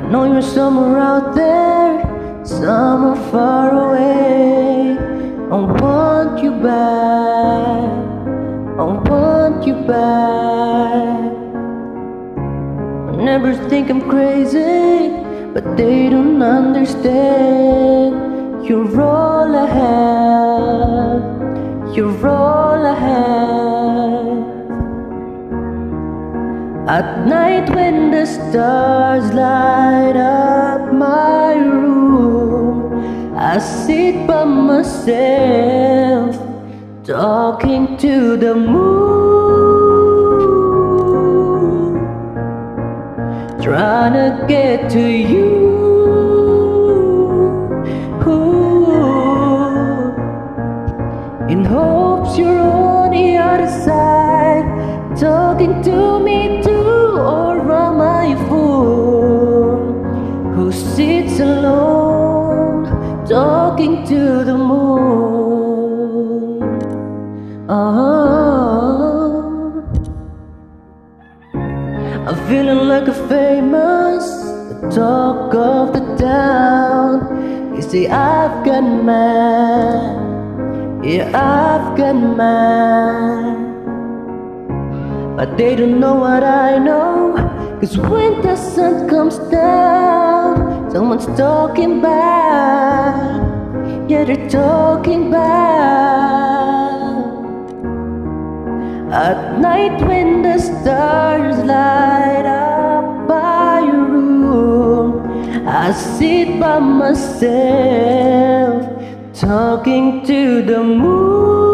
know you're somewhere out there, somewhere far away. I want you back, I want you back. Neighbors think I'm crazy, but they don't understand. You're all I have, you're all I have. At night when the stars light up my room, I sit by myself, talking to the moon, trying to get to you. In hopes you're on the other side, talking to me too. Or am I a fool who sits alone, talking to the moon? I'm feeling like a famous, the talk of the town. You say I've got man, yeah, I've got man. But they don't know what I know, 'cause when the sun comes down, someone's talking back. Yeah, they're talking back. At night when the stars light up my room, I sit by myself, talking to the moon,